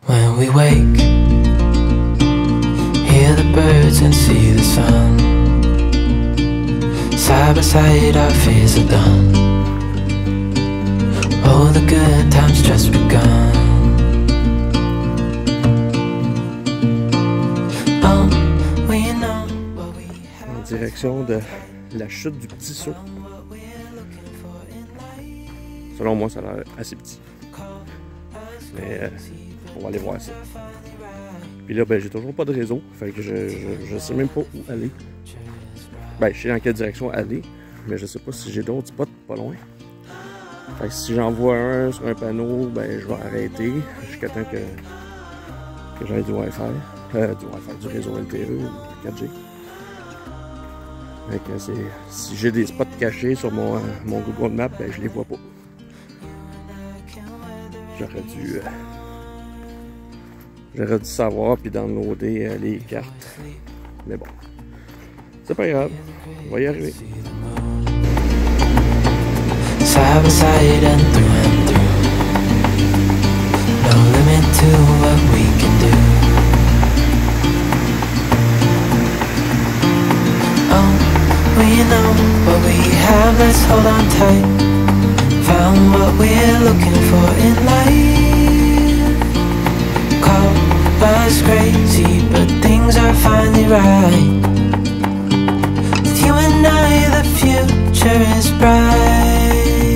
When we wake, hear the birds and see the sun. Side by side our fears are done. Oh, the good times just begun. Oh, we know what we have. En direction de la chute du Petit Saut. Selon moi, ça a l'air assez petit. Mais on va aller voir ça. Puis là, ben, j'ai toujours pas de réseau. Fait que je sais même pas où aller. Ben, je sais dans quelle direction aller. Mais je sais pas si j'ai d'autres spots pas loin. Fait que si j'en vois un sur un panneau, ben, je vais arrêter jusqu'à temps que j'aille du Wi-Fi. Du réseau LTE ou 4G. Fait que si j'ai des spots cachés sur mon Google Maps, ben, je les vois pas. J'aurais dû savoir puis downloader les cartes. Mais bon, c'est pas grave, on va y arriver. Side by side and through. No limit to what we can do. Oh, we know what we have, let's hold on tight. Found what we're looking for in life. Call us crazy, but things are finally right. With you and I, the future is bright.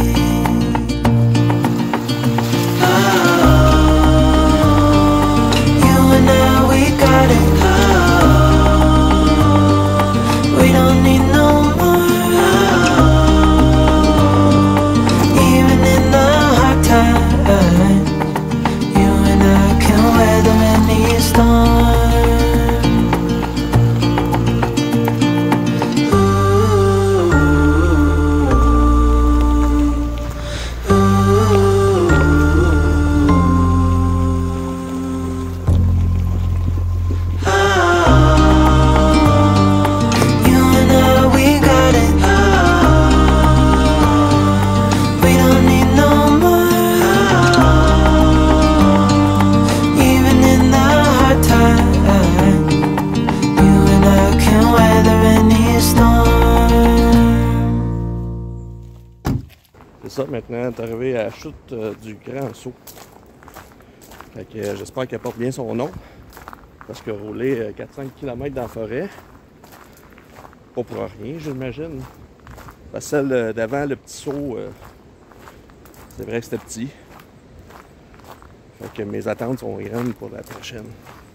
C'est ça, maintenant, on est arrivé à la chute du Grand Saut. Fait que j'espère qu'elle porte bien son nom. Parce que rouler 4-5 km dans la forêt, pas pour rien, j'imagine. Parce que celle d'avant, le Petit Saut, c'est vrai que c'était petit. Fait que mes attentes sont grandes pour la prochaine.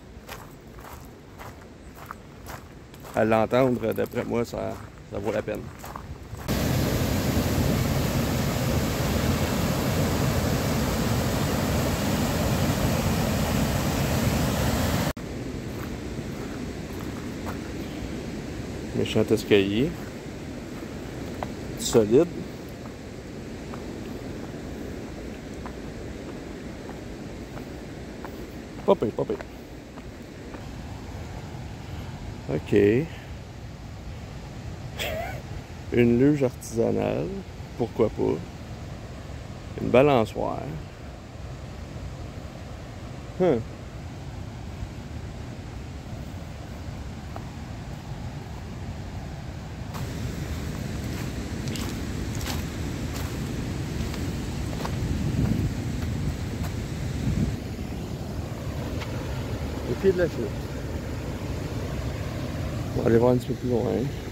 À l'entendre, d'après moi, ça vaut la peine. Méchant escalier. Solide. Pas pire, pas pire. OK. Une luge artisanale. Pourquoi pas. Une balançoire. Au pied de la chute. On va aller voir un petit peu plus loin.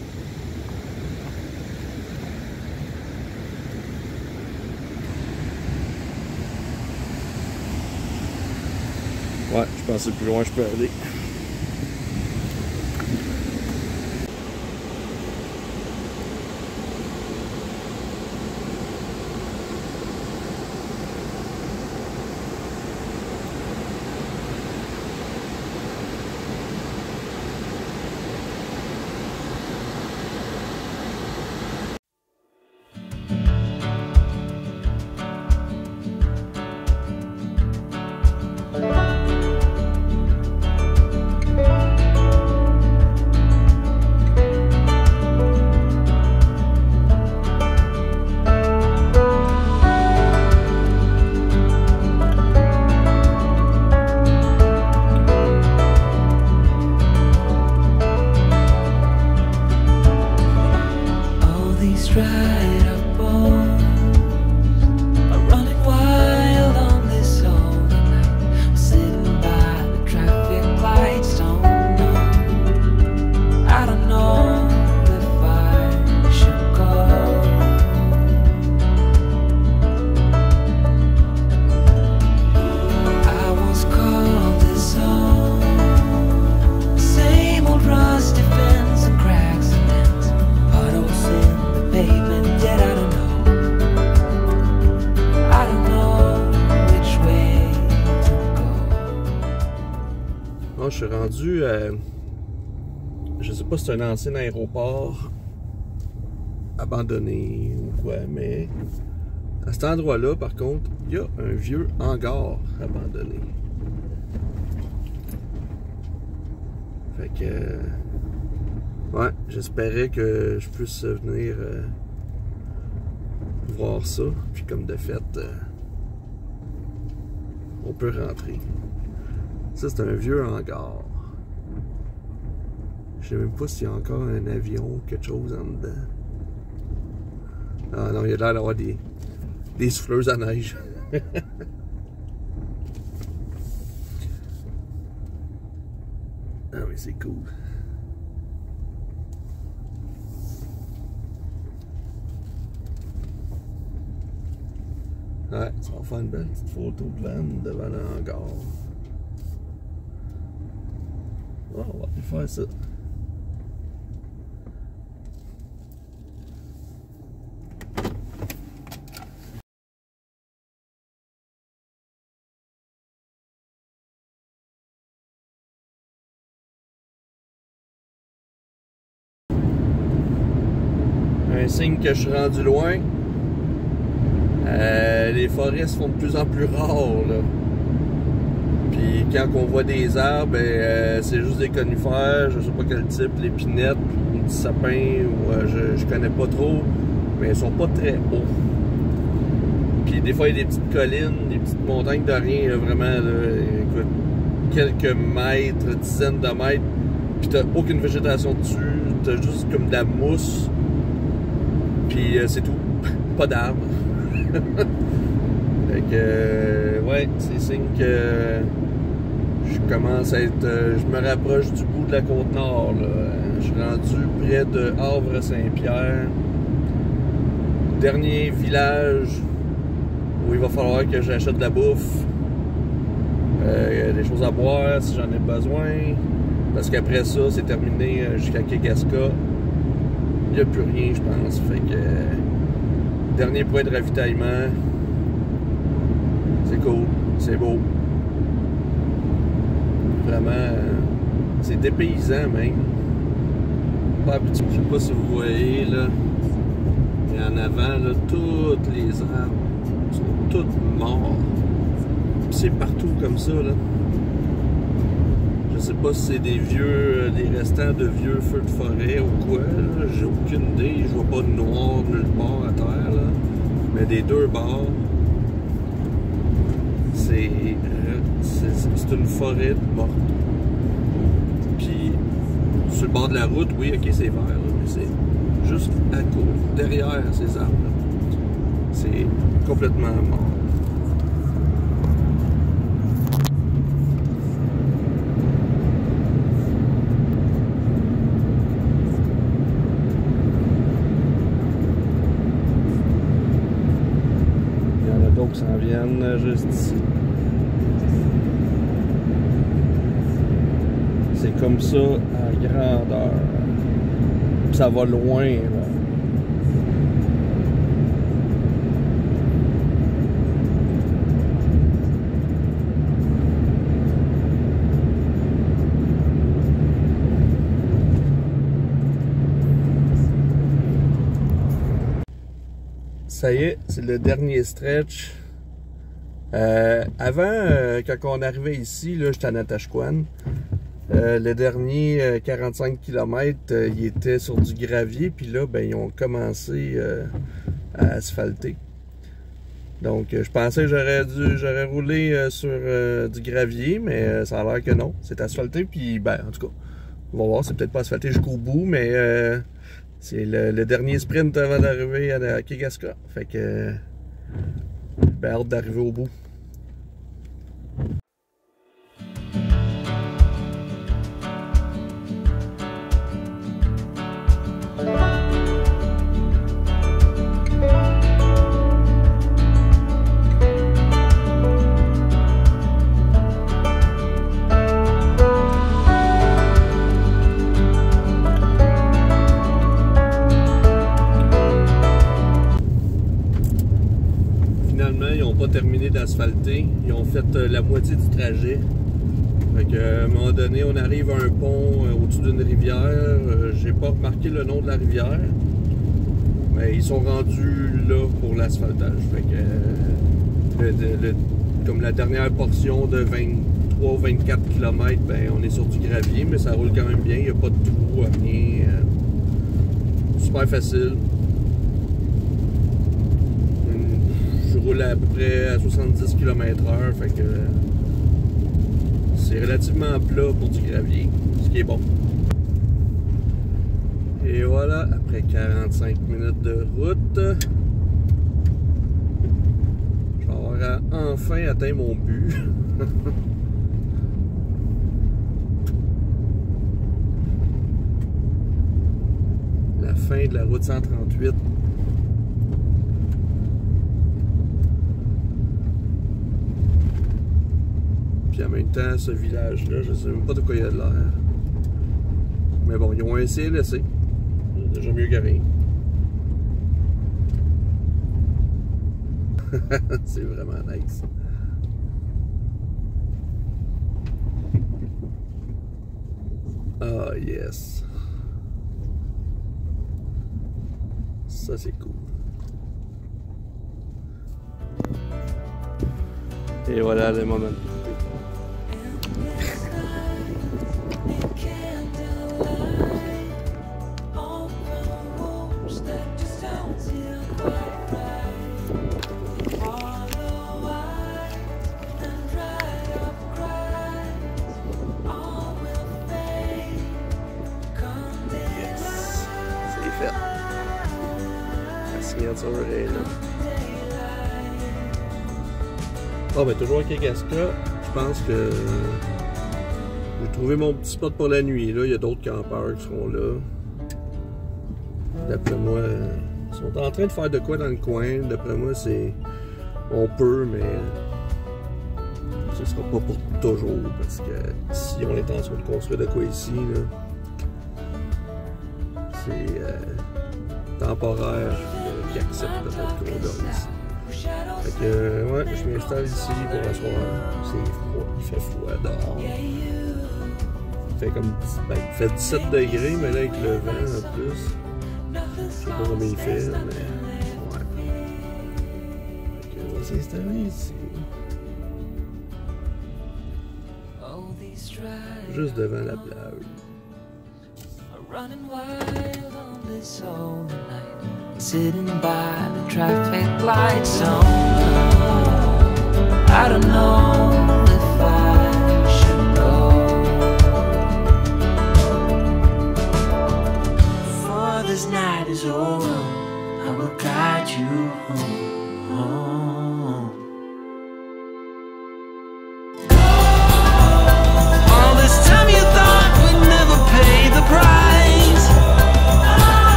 Ouais, je pense que le plus loin je peux aller. je suis rendu à... Je sais pas si c'est un ancien aéroport abandonné ou quoi, mais à cet endroit-là, par contre, il y a un vieux hangar abandonné. Fait que... ouais, j'espérais que je puisse venir voir ça. Puis comme de fait, on peut rentrer. Ça, c'est un vieux hangar. Je sais même pas s'il y a encore un avion ou quelque chose en dedans. Ah non, il y a l'air d'avoir des souffleuses à neige. Ah oui, c'est cool. Ouais, ça va faire une belle petite photo de van devant le hangar. Oh, on va aller faire ça. Un signe que je suis rendu loin. Les forêts se font de plus en plus rares, là. Puis quand on voit des arbres, ben, c'est juste des conifères, je sais pas quel type, l'épinette ou du sapin, ou je connais pas trop, mais ils sont pas très hauts. Puis des fois il y a des petites collines, des petites montagnes de rien, là, vraiment, là, écoute, quelques mètres, dizaines de mètres, puis t'as aucune végétation dessus, t'as juste comme de la mousse, puis c'est tout, pas d'arbres. Fait que, ouais, c'est signe que je commence à être, je me rapproche du bout de la Côte-Nord, là. Je suis rendu près de Havre-Saint-Pierre. Dernier village où il va falloir que j'achète de la bouffe, des choses à boire si j'en ai besoin, parce qu'après ça, c'est terminé jusqu'à Kegaska. Il n'y a plus rien, je pense. Fait que, dernier point de ravitaillement. C'est cool, c'est beau. Vraiment, c'est dépaysant même. Pas habitué. Je sais pas si vous voyez là. Et en avant, là, tous les arbres sont tous morts. C'est partout comme ça, là. Je sais pas si c'est des restants de vieux feux de forêt ou quoi, là. J'ai aucune idée. Je vois pas de noir nulle part à terre, là. Mais des deux bords, c'est une forêt morte. Puis, sur le bord de la route, oui, ok, c'est vert, là, mais c'est juste à côté, derrière ces arbres-là. C'est complètement mort. Il y en a d'autres qui s'en viennent juste ici. C'est comme ça à grandeur. Puis ça va loin, là. Ça y est, c'est le dernier stretch. Avant, quand on arrivait ici, là, j'étais à Natashquan. Le dernier 45 km, il était sur du gravier, puis là, ben, ils ont commencé à asphalter. Donc, je pensais que j'aurais roulé sur du gravier, mais ça a l'air que non. C'est asphalté, puis, ben, en tout cas, on va voir, c'est peut-être pas asphalté jusqu'au bout, mais c'est le dernier sprint avant d'arriver à Kegaska. Fait que, ben, hâte d'arriver au bout. Terminé d'asphalter. Ils ont fait la moitié du trajet. Fait qu'à un moment donné, on arrive à un pont au-dessus d'une rivière. J'ai pas remarqué le nom de la rivière. Mais ils sont rendus là pour l'asphaltage. Fait que comme la dernière portion de 23 ou 24 km, ben, on est sur du gravier, mais ça roule quand même bien. Il n'y a pas de trou, rien. Super facile. Je roule à peu près à 70 km/h. Fait que c'est relativement plat pour du gravier, ce qui est bon. Et voilà, après 45 minutes de route, je vais avoir enfin atteint mon but. La fin de la route 138. Puis en même temps, ce village-là, je ne sais même pas de quoi il y a de l'air. Mais bon, ils ont essayé de laisser. C'est déjà mieux que rien. C'est vraiment nice. Ah, yes. Ça, c'est cool. Et voilà le moment. Ah ben toujours à Kagasca, je pense que j'ai trouvé mon petit spot pour la nuit. Là, il y a d'autres campeurs qui seront là. D'après moi, ils sont en train de faire de quoi dans le coin. D'après moi, c'est... On peut, mais... ce sera pas pour toujours, parce que si on est en train de construire de quoi ici, c'est temporaire qui accepte peut-être qu'on dorme ici. Fait que, ouais, je m'installe ici pour la soirée. C'est froid, il fait froid dehors. Il fait comme, ben, il fait 17 degrés, mais là avec le vent en plus. Je sais pas comment il fait, mais ouais. Fait que, on va s'installer ici. Juste devant la plage. Sitting by the traffic light zone. I don't know